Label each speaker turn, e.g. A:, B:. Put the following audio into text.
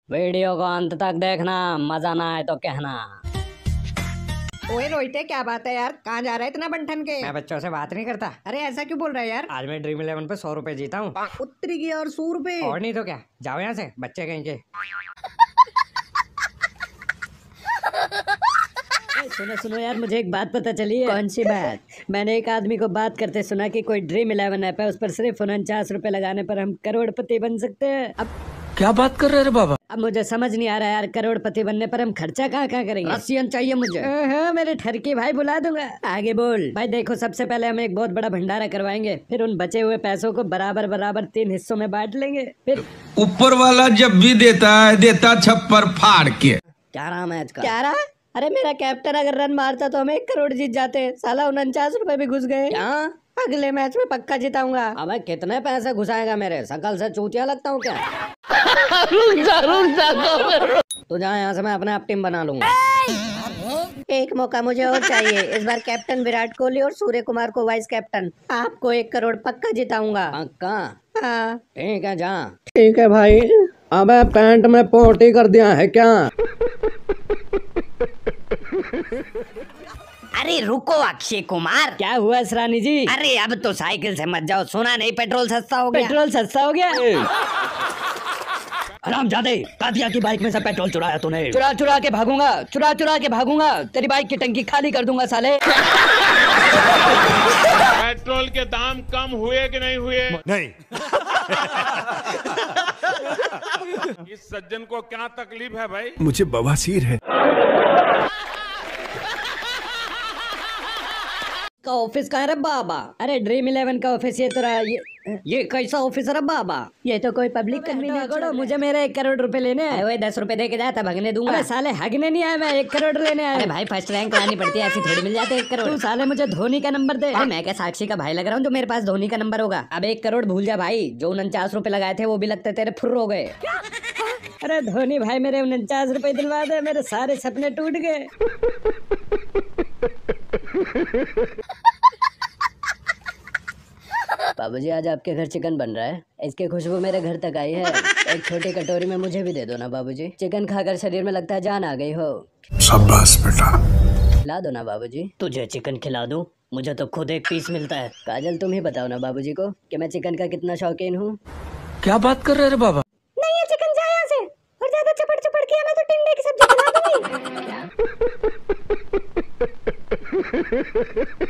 A: Video को अंत तक देखना, मजा ना आए तो कहना।
B: ओए रोहिते, क्या बात है यार, कहाँ जा रहा है इतना बंठन के?
A: मैं बच्चों से बात नहीं करता।
B: अरे ऐसा क्यों बोल रहा है यार?
A: आज मैं ड्रीम 11 पे 100 रुपए जीता हूँ।
B: उत्तरी की और 100 रुपए?
A: और नहीं तो क्या, जाओ यहाँ से बच्चे कहीं के। सुनो सुनो यार, मुझे एक बात पता चली है।
B: कौन सी बात?
A: मैंने एक आदमी को बात करते सुना कि कोई ड्रीम 11 ऐप है, उस पर सिर्फ 49 रुपए लगाने पर हम करोड़पति बन सकते हैं। अब
C: क्या बात कर रहे रे बाबा?
A: अब मुझे समझ नहीं आ रहा यार, करोड़पति बनने पर हम खर्चा कहाँ करेंगे? रसियन चाहिए मुझे। मेरे ठरकी भाई बुला दूंगा। आगे बोल भाई। देखो, सबसे पहले हम एक बहुत बड़ा भंडारा करवाएंगे, फिर उन बचे हुए पैसों को बराबर बराबर 3 हिस्सों में बांट लेंगे। फिर
C: ऊपर वाला जब भी देता है, देता छप्पर फाड़ के।
A: क्या रहा मैच का? क्या रहा? अरे मेरा कैप्टन अगर रन मारता तो हम 1 करोड़ जीत जाते। साला 49 रुपए भी घुस गए। क्या? अगले मैच में पक्का जिताऊंगा। अबे कितने पैसे घुसाएगा? मेरे शकल से चूतिया लगता हूँ क्या? तो जा यहाँ से, मैं अपने आप टीम बना लूंगा।
B: एक मौका मुझे और चाहिए। इस बार कैप्टन विराट कोहली और सूर्य कुमार को वाइस कैप्टन। आपको 1 करोड़ पक्का जिताऊंगा।
A: पक्का?
B: हाँ
A: ठीक है, जा।
D: ठीक है भाई। अबे पैंट में पोटी कर दिया है क्या?
E: अरे रुको अक्षय कुमार।
A: क्या हुआ रानी जी?
E: अरे अब तो साइकिल से मत जाओ, सुना नहीं पेट्रोल सस्ता हो गया।
A: पेट्रोल सस्ता हो गया?
E: हरामजादे, कातिया की बाइक में से पेट्रोल चुराया तूने।
A: चुरा चुरा के भागूंगा, चुरा चुरा के भागूंगा। तेरी बाइक की टंकी खाली कर दूंगा साले।
F: पेट्रोल के दाम कम हुए कि नहीं हुए?
G: नहीं।
F: इस सज्जन को क्या तकलीफ है भाई?
G: मुझे बवासीर है।
A: का ऑफिस कहाँ है रे बाबा? अरे ड्रीम 11 का ऑफिस ये तो रहा। ये कैसा ऑफिस है बाबा?
B: ये तो कोई पब्लिक कन्वीनियंस।
A: मुझे मेरे 1 करोड़ रुपए लेने हैं।
B: ओए 10 रुपए दे के जाता, भगने दूंगा।
A: अरे साले हगने नहीं आया, मैं 1 करोड़ लेने आया।
B: अरे भाई फर्स्ट रैंक लानी पड़ती है, ऐसी थोड़ी मिल जाते 1 करोड़।
A: तू साले मुझे धोनी का नंबर दे।
B: अरे मैं क्या साक्षी का भाई लग रहा हूँ जो मेरे पास धोनी का नंबर होगा? अब 1 करोड़ भूल जा भाई, जो 49 रुपए लगाए थे वो भी लगते तेरे फुर्र हो गए।
A: अरे धोनी भाई, मेरे 49 रुपए दिलवा दे, मेरे सारे सपने टूट गए। बाबूजी, आज आपके घर चिकन बन रहा है। इसकी खुशबू मेरे घर तक आई है। एक छोटी कटोरी में मुझे भी दे दो ना बाबूजी। चिकन खाकर शरीर में लगता है जान आ गई हो।
G: शाबाश बेटा।
A: खिला दो ना बाबूजी। तुझे चिकन खिला दूं? मुझे तो खुद 1 पीस मिलता है। काजल, तुम ही बताओ ना बाबूजी को कि मैं चिकन का कितना शौकीन हूँ।
C: क्या बात कर रहे रे बाबा?
B: नहीं, ये चिकन जा यहाँ से। और ज्यादा चपड़ चपड़ किया ना तो टिंडे की सब्जी खिला दूंगी।